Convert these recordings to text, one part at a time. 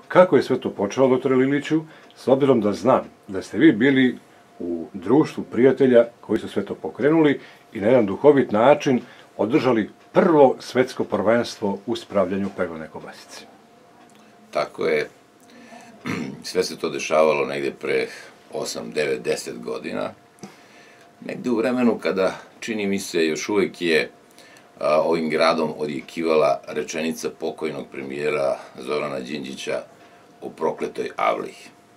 kako je sve to počelo, doktore Liliću, s obzirom da znam da ste vi bili u društvu prijatelja koji su sve to pokrenuli i na jedan duhovit način održali prvo svetsko prvenstvo u spravljanju peglane kobasice. Tako je. Sve se to dešavalo negde pre 8, 9, 10 godina. Negde u vremenu kada, čini mi se, još uvek je ovim gradom odjekivala rečenica pokojnog premijera Zorana Đinđića o prokletoj avliji,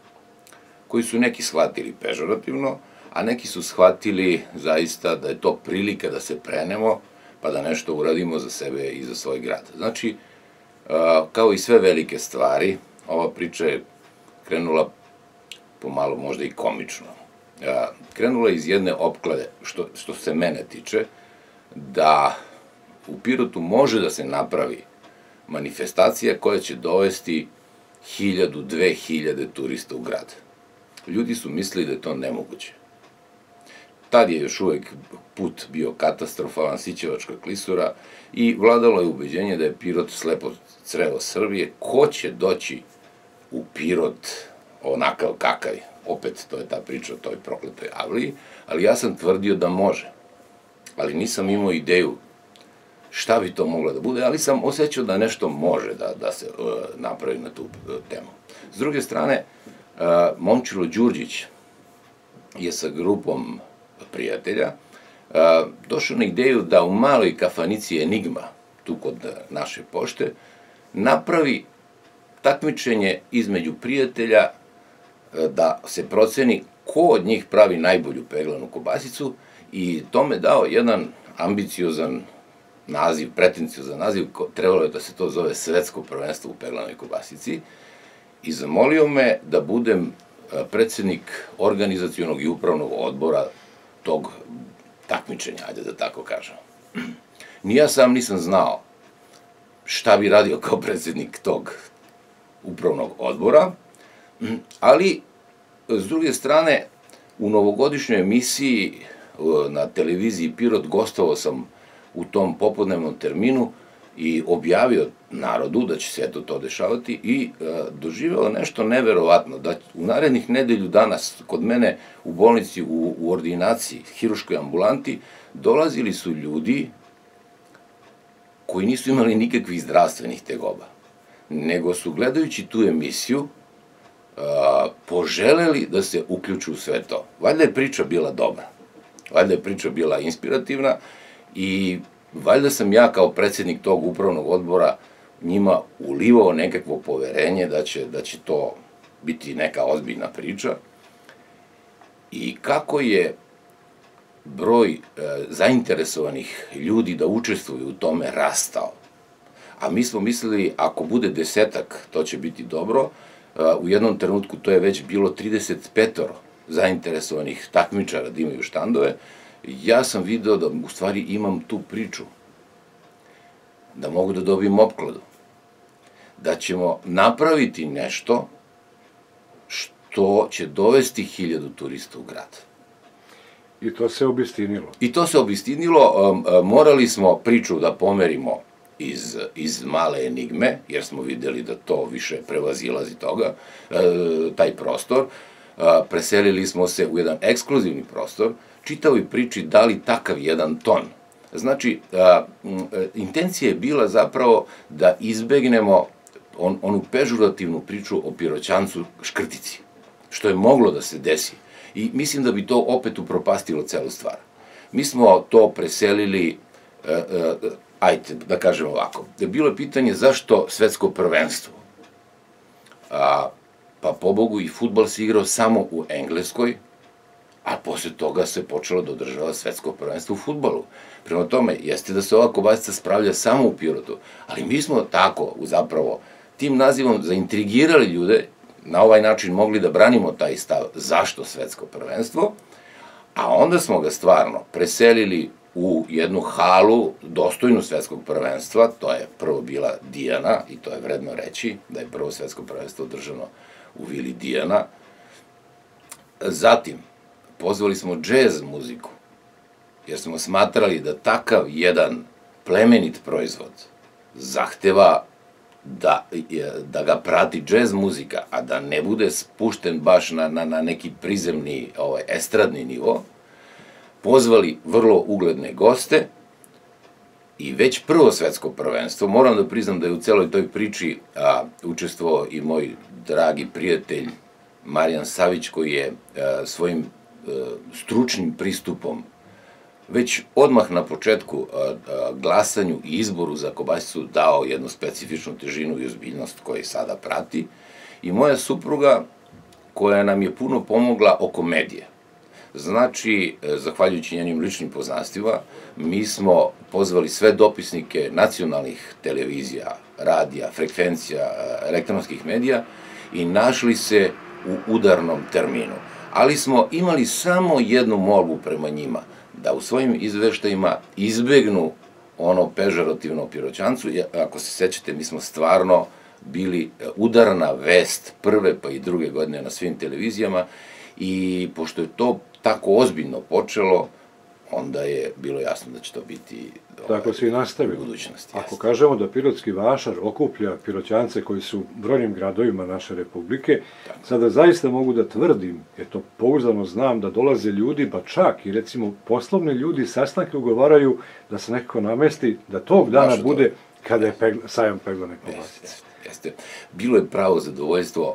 koji su neki shvatili pežorativno, a neki su shvatili zaista da je to prilika da se prenemo, pa da nešto uradimo za sebe i za svoj grad. Znači, kao i sve velike stvari, ova priča je krenula pomalo možda i komično. Krenula iz jedne opklade, što se mene tiče, da u Pirotu može da se napravi manifestacija koja će dovesti 1000, 2000 turista u grad. Ljudi su mislili da je to nemoguće. Tad je još uvek put bio katastrofalan, Sićevačka klisura, i vladalo je ubeđenje da je Pirot slepo crevo Srbije. Ko će doći u Pirot onakav kakav? Opet, to je ta priča o toj prokletoj avliji, ali ja sam tvrdio da može. Ali nisam imao ideju šta bi to moglo da bude, ali sam osjećao da nešto može da se napravi na tu temu. S druge strane, Momčilo Đurđić je sa grupom prijatelja došao na ideju da u maloj kafanici Enigma, tu kod naše pošte, napravi takmičenje između prijatelja da se proceni ko od njih pravi najbolju peglanu kobasicu, i tome dao jedan ambiciozan naziv, pretenciozan naziv, trebalo je da se to zove Svetsko prvenstvo u peglanoj kobasici, i zamolio me da budem predsednik organizacionog i upravnog odbora tog takmičenja, ajde da tako kažem. Ni ja sam nisam znao šta bi radio kao predsednik tog upravnog odbora, ali, s druge strane, u novogodišnjoj emisiji na televiziji Pirot gostovao sam u tom popodnevnom terminu i objavio narodu da će se to dešavati, i doživeo nešto neverovatno, da u narednih nedelju danas kod mene u bolnici, u ordinaciji, hiruškoj ambulanti, dolazili su ljudi koji nisu imali nikakvih zdravstvenih tegoba, nego su, gledajući tu emisiju, poželeli da se uključu u sve to. Valjda je priča bila dobra, valjda je priča bila inspirativna, i valjda sam ja kao predsednik tog upravnog odbora njima ulivao nekakvo poverenje da će to biti neka ozbiljna priča. I kako je broj zainteresovanih ljudi da učestvuju u tome rastao, a mi smo mislili ako bude 10-ak to će biti dobro, u jednom trenutku to je već bilo 35 zainteresovanih takmičara da imaju štandove. Ja sam video da u stvari imam tu priču, da mogu da dobijem opkladu, da ćemo napraviti nešto što će dovesti 1000 turista u grad. I to se obistinilo. I to se obistinilo. Morali smo priču da pomerimo iz male Enigme, jer smo videli da to više prevazilazi toga, taj prostor. Preselili smo se u jedan ekskluzivni prostor, čitavoj priči dali takav jedan ton. Znači, intencija je bila zapravo da izbegnemo onu pežurativnu priču o Piroćancu Škrtici, što je moglo da se desi. I mislim da bi to opet upropastilo celu stvar. Mi smo to preselili, ajde da kažem ovako, bilo je pitanje zašto svetsko prvenstvo. Pa pobogu i fudbal se igrao samo u Engleskoj, a posle toga se počelo da održava svetsko prvenstvo u fudbalu. Prema tome, jeste da se ova kobasica spravlja samo u Pirotu, ali mi smo tako, zapravo, tim nazivom zaintrigirali ljude, na ovaj način mogli da branimo taj stav zašto svetsko prvenstvo, a onda smo ga stvarno preselili u jednu halu dostojnu svetskog prvenstva. To je prvo bila Dijana, i to je vredno reći da je prvo svetsko prvenstvo održano u vili Dijana. Zatim, pozvali smo džez muziku, jer smo smatrali da takav jedan plemenit proizvod zahteva da ga prati džez muzika, a da ne bude spušten baš na neki prizemni, estradni nivo, pozvali vrlo ugledne goste i već prvo svetsko prvenstvo, moram da priznam da je u celoj toj priči učestvovao i moj dragi prijatelj Marijan Savić, koji je svojim stručnim pristupom već odmah na početku glasanju i izboru za kobasicu dao jednu specifičnu težinu i ozbiljnost koju sada prati, i moja supruga koja nam je puno pomogla oko medija. Znači, zahvaljujući njenim ličnim poznanstvima, mi smo pozvali sve dopisnike nacionalnih televizija, radija, frekvencija, elektronskih medija i našli se u udarnom terminu. Ali smo imali samo jednu molbu prema njima, da u svojim izveštajima izbegnu ono pežorativno o Piroćancu. Ako se sećate, mi smo stvarno bili udarna vest prve pa i druge godine na svim televizijama, i pošto je to tako ozbiljno počelo, onda je bilo jasno da će to biti tako se i nastavilo u budućnosti. Ako kažemo da Pirotski vašar okuplja Piroćance koji su u brojnim gradovima naše republike, sada zaista mogu da tvrdim, jer to pouzdano znam, da dolaze ljudi, pa čak i recimo poslovni ljudi sastanke ugovaraju da se nekako namesti, da tog dana bude kada je sajam peglane kobasice. Jeste. Bilo je pravo zadovoljstvo,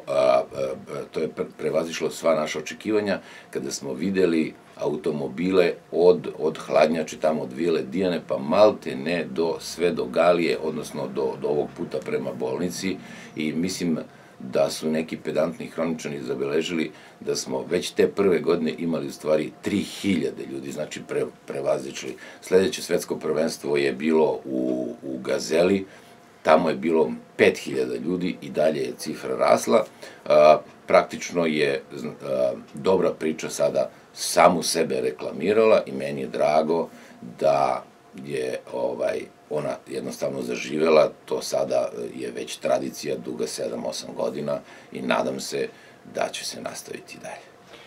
to je prevazišlo sva naša očekivanja, kada smo videli automobile od Hladnjače, tamo od Vile Dijane, pa malte ne sve do Galije, odnosno do ovog puta prema bolnici, i mislim da su neki pedantni hroničani zabeležili da smo već te prve godine imali u stvari 3000 ljudi, znači prevazišli. Sledeće svetsko prvenstvo je bilo u Gazeli, tamo je bilo 5000 ljudi i dalje je cifra rasla. Praktično je dobra priča sada samu sebe reklamirala i meni je drago da je ona jednostavno zaživela. To sada je već tradicija duga 7-8 godina i nadam se da će se nastaviti dalje.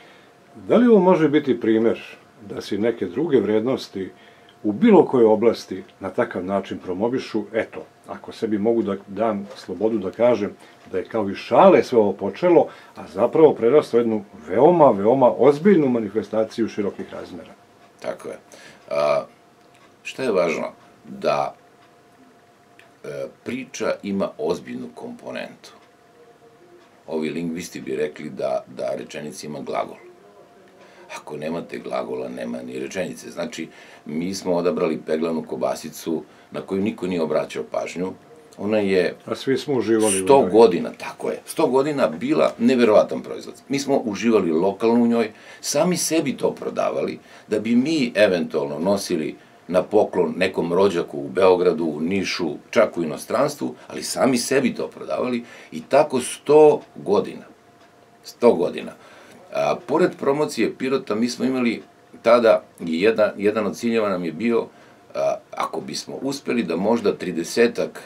Da li ovo može biti primer da se neke druge vrednosti u bilo kojoj oblasti na takav način promovišu? Eto, ako sebi mogu da dam slobodu da kažem da je kao i šale sve ovo počelo, a zapravo prerastao jednu veoma, veoma ozbiljnu manifestaciju širokih razmera. Tako je. Šta je važno? Da priča ima ozbiljnu komponentu. Ovi lingvisti bi rekli da rečenica ima glagol. Ako nemate glagola, nema ni rečenice. Znači, mi smo odabrali peglanu kobasicu na koju niko nije obraćao pažnju. Ona je... A svi smo uživali 100 godina, tako je, 100 godina bila neverovatan proizvod. Mi smo uživali lokalno u njoj, sami sebi to prodavali, da bi mi eventualno nosili na poklon nekom rođaku u Beogradu, u Nišu, čak u inostranstvu, ali sami sebi to prodavali, i tako 100 godina. 100 godina. Pored promocije Pirota, mi smo imali tada, jedan od ciljeva nam je bio, ako bismo uspeli da možda 30-ak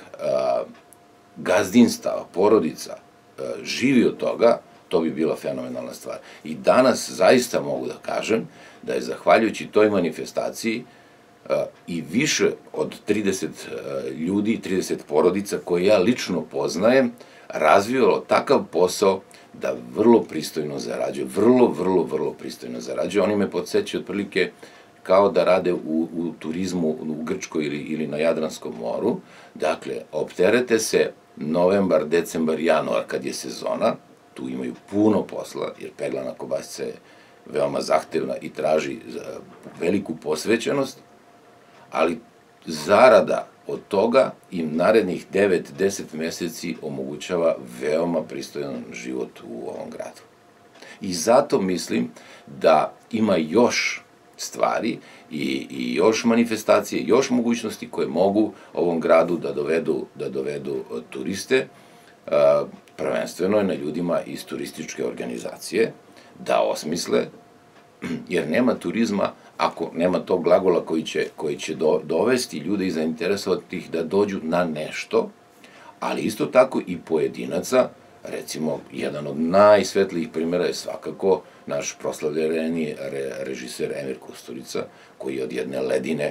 gazdinstava, porodica živi od toga, to bi bila fenomenalna stvar. I danas zaista mogu da kažem da je zahvaljujući toj manifestaciji i više od 30 ljudi, 30 porodica koje ja lično poznajem, razvijalo takav posao da vrlo pristojno zarađuju, vrlo pristojno zarađuju. Oni me podsećaju otprilike kao da rade u turizmu u Grčkoj ili na Jadranskom moru. Dakle, opterete se novembar, decembar, januar kad je sezona, tu imaju puno posla, jer peglana kobasica je veoma zahtevna i traži veliku posvećenost, ali zarada od toga im narednih 9-10 meseci omogućava veoma pristojan život u ovom gradu. I zato mislim da ima još stvari i još manifestacije, još mogućnosti koje mogu ovom gradu da dovedu turiste, prvenstveno je na ljudima iz turističke organizacije, da osmisle, jer nema turizma ako nema tog glagola koji će dovesti ljude i zainteresovati ih da dođu na nešto, ali isto tako i pojedinaca. Recimo, jedan od najsvetlijih primjera je svakako naš proslavljeni režiser Emir Kusturica, koji je od jedne ledine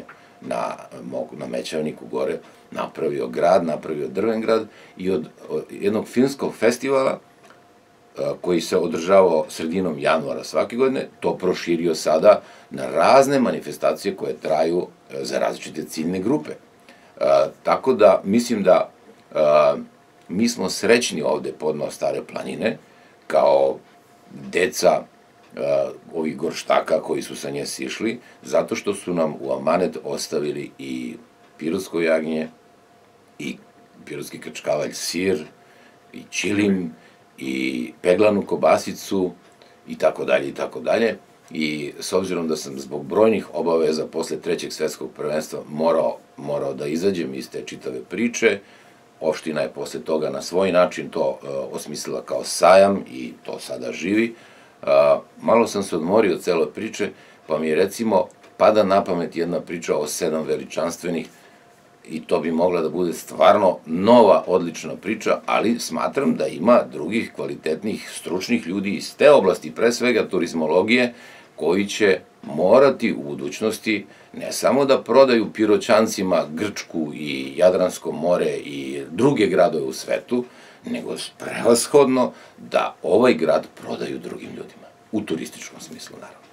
na Mećavniku gore napravio grad, napravio drven grad i od jednog filmskog festivala koji se održavao sredinom januara svake godine, to proširio sada na razne manifestacije koje traju za različite ciljne grupe. Tako da, mislim da mi smo srećni ovde podno Stare planine, kao deca ovih gorštaka koji su sa nje sišli, zato što su nam u amanet ostavili i pirotsko jagnje, i pirotski krčkavalj sir, i čilim, i peglanu kobasicu, i tako dalje, i tako dalje. I s obzirom da sam zbog brojnih obaveza posle trećeg svetskog prvenstva morao da izađem iz te čitave priče, opština je posle toga na svoj način to osmislila kao sajam i to sada živi. Malo sam se odmorio od cele priče, pa mi je recimo pada na pamet jedna priča o 7 veličanstvenih i to bi mogla da bude stvarno nova, odlična priča, ali smatram da ima drugih kvalitetnih, stručnih ljudi iz te oblasti, pre svega turizmologije, koji će morati u budućnosti ne samo da prodaju Piroćancima Grčku i Jadransko more i druge gradove u svetu, nego prevashodno da ovaj grad prodaju drugim ljudima, u turističkom smislu naravno.